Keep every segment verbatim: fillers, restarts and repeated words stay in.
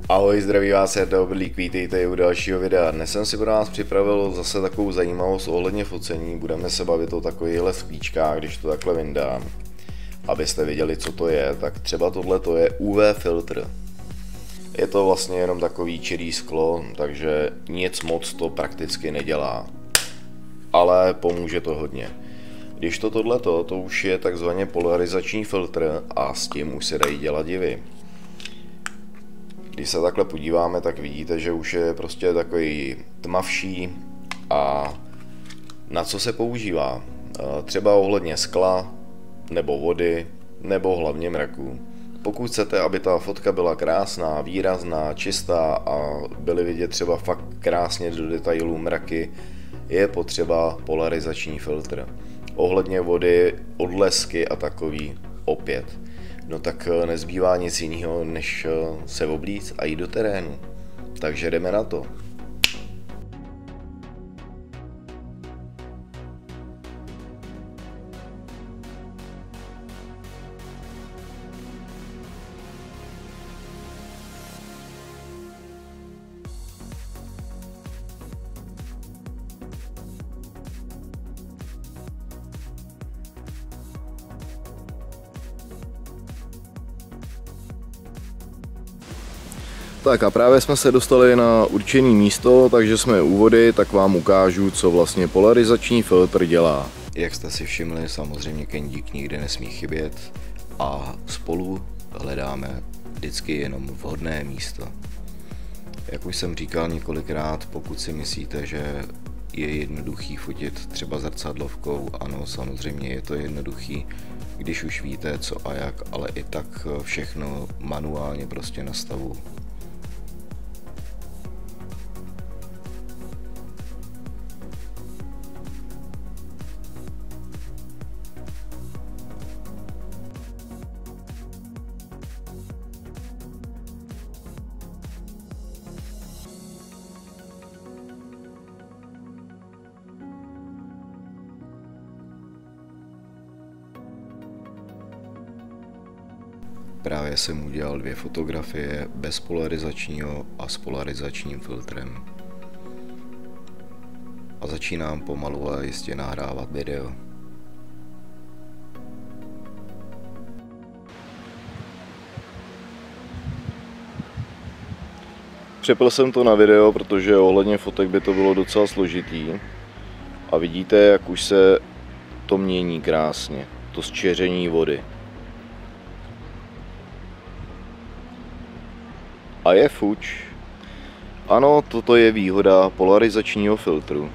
Ahoj, zdraví vás, je to Obrlík, vítejte u dalšího videa. Dnes jsem si pro nás připravil zase takovou zajímavost ohledně focení. Budeme se bavit o takovýchhle sklíčkách, když to takhle vyndám. Abyste viděli, co to je, tak třeba tohle to je U V filtr. Je to vlastně jenom takový čirý sklo, takže nic moc to prakticky nedělá. Ale pomůže to hodně. Když to tohleto, to už je takzvaně polarizační filtr a s tím už se dají dělat divy. Když se takhle podíváme, tak vidíte, že už je prostě takový tmavší. A na co se používá? Třeba ohledně skla, nebo vody, nebo hlavně mraků. Pokud chcete, aby ta fotka byla krásná, výrazná, čistá a byly vidět třeba fakt krásně do detailů mraky, je potřeba polarizační filtr. Ohledně vody, odlesky a takový opět. No tak nezbývá nic jiného, než se oblíct a jít do terénu. Takže jdeme na to. Tak a právě jsme se dostali na určené místo, takže jsme u vody, tak vám ukážu, co vlastně polarizační filtr dělá. Jak jste si všimli, samozřejmě kendík nikdy nesmí chybět a spolu hledáme vždycky jenom vhodné místo. Jak už jsem říkal několikrát, pokud si myslíte, že je jednoduchý fotit třeba zrcadlovkou, ano, samozřejmě je to jednoduchý, když už víte co a jak, ale i tak všechno manuálně prostě nastavu. Právě jsem udělal dvě fotografie bez polarizačního a s polarizačním filtrem. A začínám pomalu a jistě nahrávat video. Přepl jsem to na video, protože ohledně fotek by to bylo docela složitý. A vidíte, jak už se to mění krásně, to zčeření vody. A je fuč. Ano, toto je výhoda polarizačního filtru.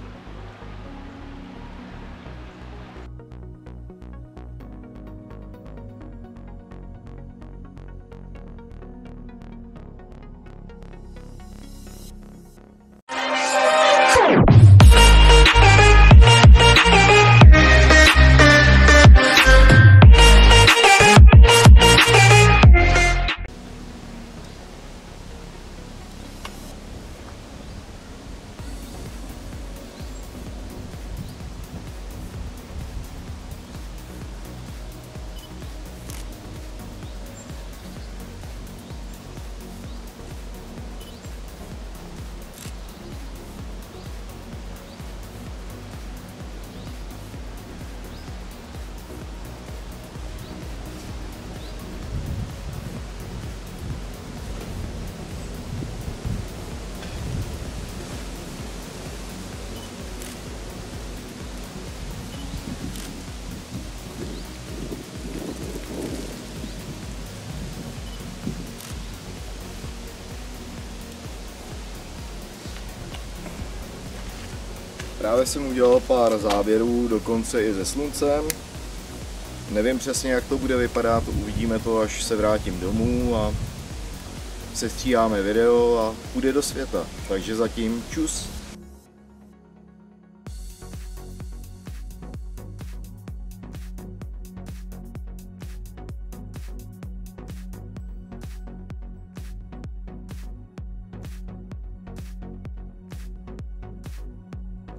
Právě jsem udělal pár záběrů, dokonce i se sluncem. Nevím přesně, jak to bude vypadat, uvidíme to, až se vrátím domů a sestříháme video a půjde do světa. Takže zatím čus!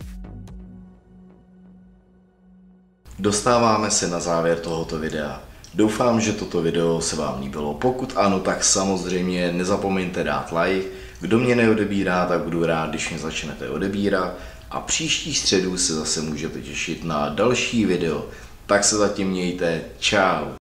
Dostáváme se na závěr tohoto videa. Doufám, že toto video se vám líbilo. Pokud ano, tak samozřejmě nezapomeňte dát like. Kdo mě neodebírá, tak budu rád, když mě začnete odebírat. A příští středu se zase můžete těšit na další video. Tak se zatím mějte. Čau.